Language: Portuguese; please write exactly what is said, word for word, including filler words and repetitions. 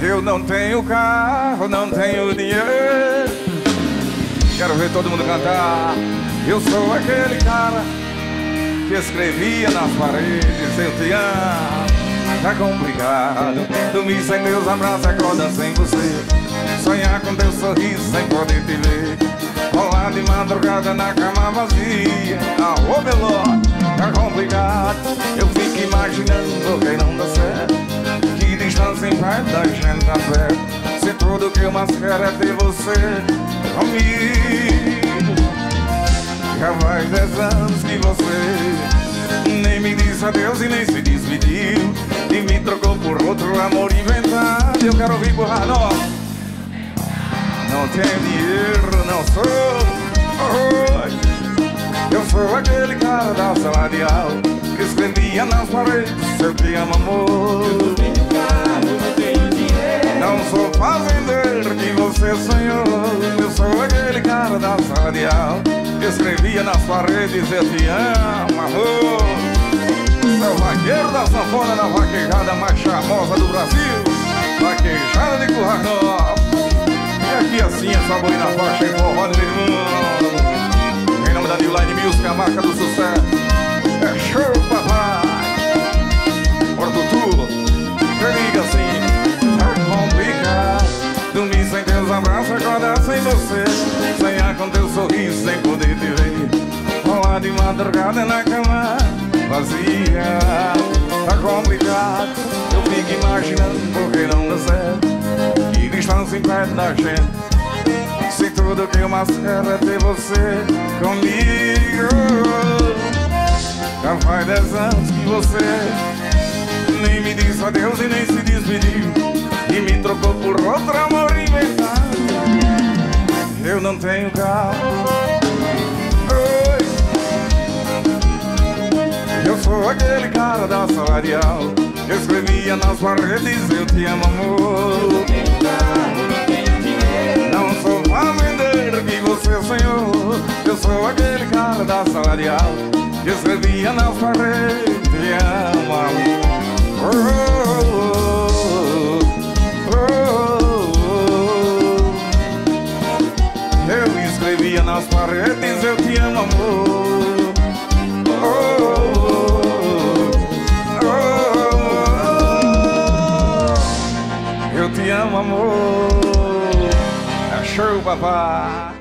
Eu não tenho carro, não tenho dinheiro. Quero ver todo mundo cantar. Eu sou aquele cara que escrevia nas paredes: eu te amo. Tá complicado dormir sem teus abraços, acordar sem você, sonhar com teu sorriso sem poder te ver, rolar de madrugada na cama vazia. Ah, ô Beló, tá complicado. Eu fico imaginando quem não dá certo, que distância impede da gente tá perto. Se tudo que eu mais quero é ter você comigo. Já faz dez anos que você nem me disse adeus e nem se despediu, e me trocou por outro amor inventado. Eu quero ouvir por Radó. Não tenho dinheiro, não sou oh, eu sou aquele cara da sala de aula que escrevia nas paredes: eu te amo, amor. Eu não tenho carro, não tenho dinheiro. Não sou fazendeiro que você sonhou. Eu sou aquele cara da sala de aula que escrevia nas paredes: eu te amo, amor. Sou vaqueiro da sanfona, na vaquejada mais charmosa do Brasil, vaquejada de Currais Novos. E aqui assim é sabor na faixa em forró do mundo. Em nome da New Line Music, a marca do sucesso. É show, papai. Bora do tudo. Eu digo assim: tá complicado dormir sem teus abraços, acordar sem você, sonhar com teu sorriso sem poder te ver, rolar de madrugada na cama vazia. Tá complicado. Eu fico imaginando porque não dá certo, que distância impede da gente, se tudo que eu mais quero é ter você comigo. Já faz dez anos que você nem me disse adeus e nem se despediu, e me trocou por outro amor inventado. Eu não tenho carro, oi. Eu sou aquele cara da sala de aula que escrevia nas paredes: eu te amo, amor. Eu não tenho carro, não tenho dinheiro. Não sou fazendeiro que você sonhou. Eu sou aquele cara da sala de aula que escrevia nas paredes: te amo, amor. Oh, oh, oh, oh. Eu escrevia nas paredes: eu te amo, amor. Oh, oh, oh. Eu te amo, amor. É show, papai.